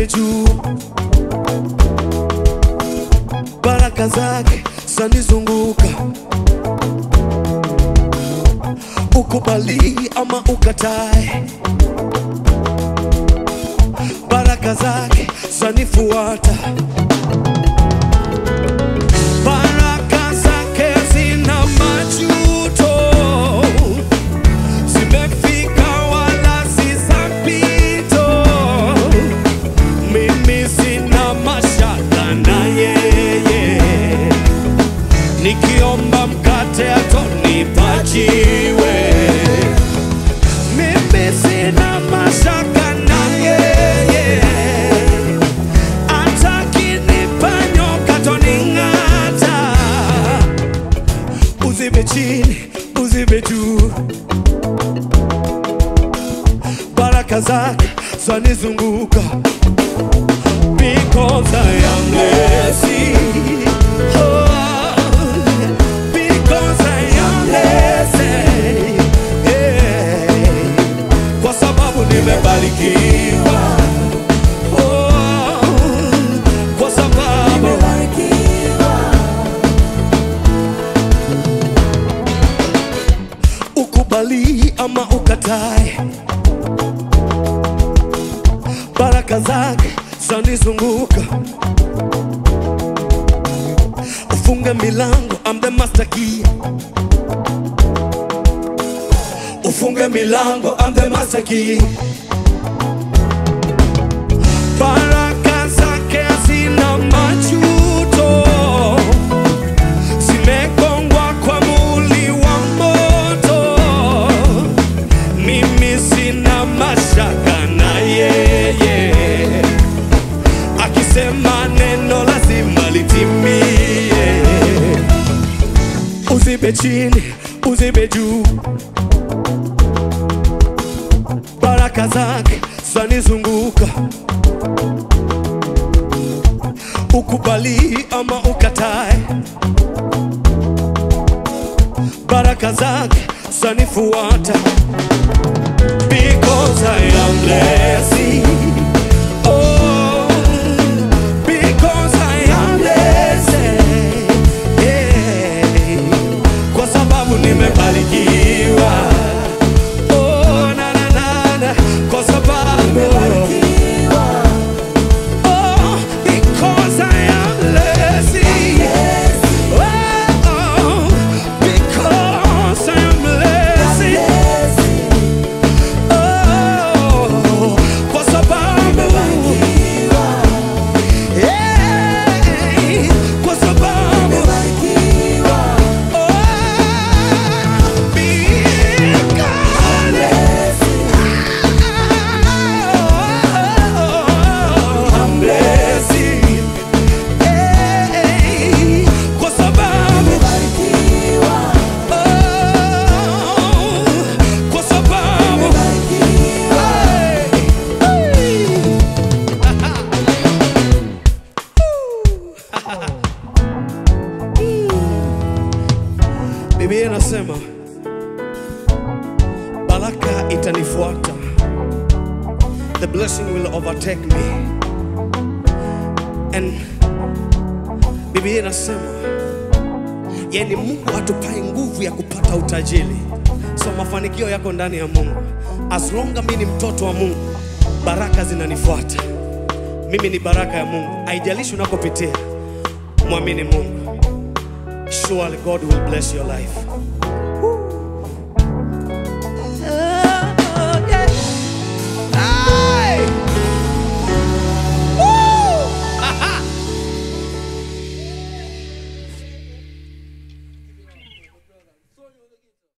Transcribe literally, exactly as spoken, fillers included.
uzibe juu, baraka zake zanizunguka. Ukubali ama ukatae, baraka zake zanifuata. Baraka zake zina majuto, zimefika wala si za mpito. Mimi sina mashaka na yeye, nikiomba mkate atonipa jiwe. Mimi sina mashaka na yeye, atakinipa nyoka atoning'ata. Uzibe chini, uzibe juu, baraka zake zanizunguka. Because I am lazy, oh, because I am lazy, yeah. Kwa sababu nimebarikiwa, oh, kwa sababu nimebarikiwa. Ukubali ama ukatae, baraka zake zanizunguka. Ufunge milango, I'm the master key. Ufunge milango, I'm the master key. Baraka zake hazina majuto, zimegongwa kwa muli wa moto. Mimi sina mashaka na yeye, akisema neno lazima litimie. Uzibe chini, uzibe juu, baraka zake zanizunguka. Ukubali ama ukatae, baraka zake zanifuata. Because I am lazy, oh, because I am lazy, yeah. Kwa sababu nimebarikiwa, oh, na na na na. Kwa sababu nimebarikiwa, oh, because I am lazy, oh, because I am lazy, oh, kwa sababu nimebarikiwa, yeah, kwa sababu nimebarikiwa, oh, I'm lazy, hey, kwa sababu nimebarikiwa, oh, kwa sababu nimebarikiwa. Biblia inasema baraka itanifuata, the blessing will overtake me. And Biblia inasema yani Mungu atupai nguvu ya kupata utajiri. So mafanikio yako ndani ya Mungu. As long as mimi ni mtoto wa Mungu, baraka zinanifuata. Mimi ni baraka ya Mungu. Haijalishi unakopitia, muamini Mungu. Surely God will bless your life.